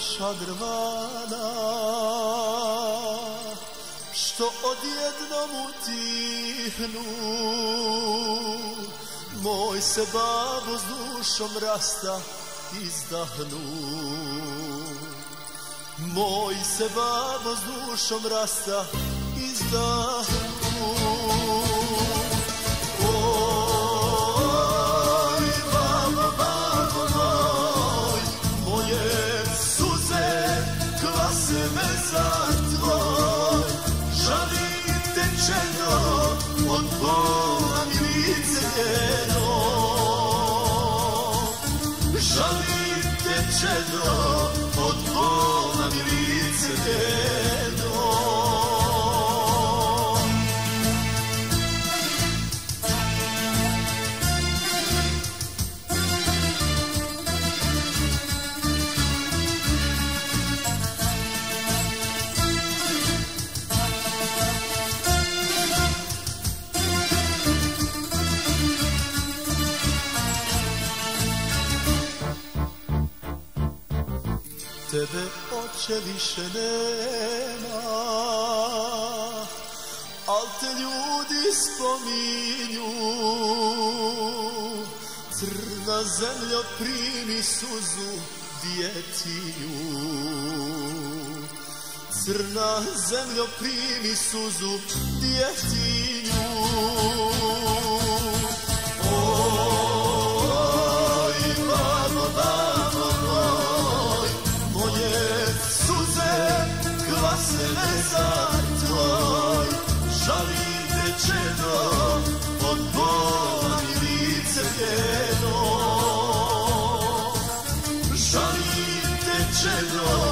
šadrvana, što odjednom utihnu, moj se babo s dušom rasta izdahnu. Moj se babo s dušom rasta izdahnu. Oj, babo, babo moj, moje suze kvase me za tvoj. Žalim te čedo, od bola mi lice njeno. Žalim te čedo, od bola mi lice njeno. Tebe oče više nema, al te ljudi spominju. Crna zemljo primi suzu djetinju. Crna zemljo primi suzu djetinju. Oj, babo, babo moj, moje suze kvase me za tvoj. Žalim te čedo, od bola mi lice njeno. Žalim te čedo,